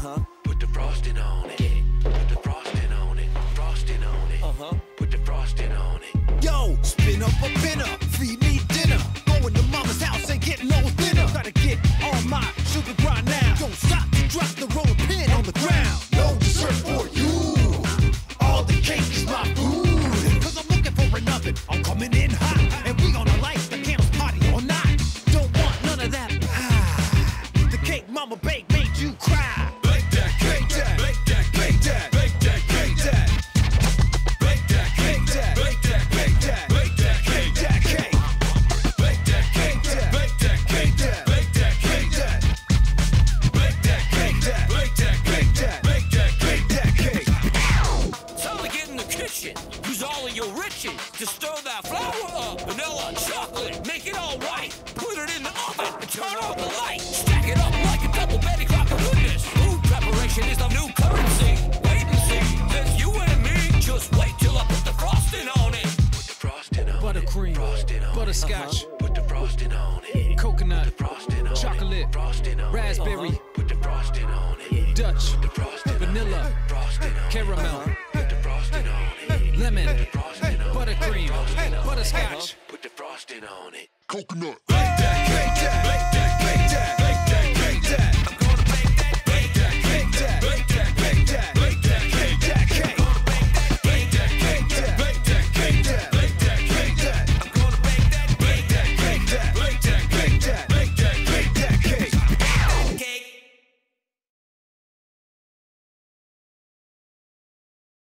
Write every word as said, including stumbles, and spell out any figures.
Uh-huh. Put the frosting on it. Put the frosting on it. Frosting on it. Uh-huh. Put the frosting on it. Yo, spin up a pinner. Feed me dinner. Going to mama's house and get no thinner. Gotta get on my sugar grind now. Don't stop to drop the roller pin on the ground. No dessert for you. All the cake is my food. Cause I'm looking for an oven. I'm coming in hot. And we gonna light the candles party or not. Don't want none of that. Ah, the cake mama baked made you cry. Bake that cake, that. Bake that cake, that. Bake that cake, that. Bake that cake, that. Bake that cake, that. Bake that cake, that cake. Bake that cake, that. Bake that cake, that. Bake that cake, that. Bake that cake, that. Bake that cake, that. Bake that cake, that cake. Time to get in the kitchen. Use all of your riches to stir that flour up. Vanilla, chocolate, make it all right. Put it in the oven and turn on the light. Stack it up like a double Betty Crocker goodness. Food preparation is the new currency. Wait and see, there's you and me. Just wait till I put the frosting on it. Put the frosting on Buttercream, it. Frosting on butterscotch, it. Uh-huh. Put the frosting on it. coconut, Put the frosting on chocolate, it. Frosting on raspberry, it. Uh-huh. Put the frosting on it. Dutch, Put the frosting vanilla, on it. Frosting on caramel, it. Put the frosting on it. lemon, Put the frosting on it. buttercream, Frosting on it. butterscotch. Uh-huh. Put the frosting on it. Coconut. Bake that cake, that. Bake that cake, that.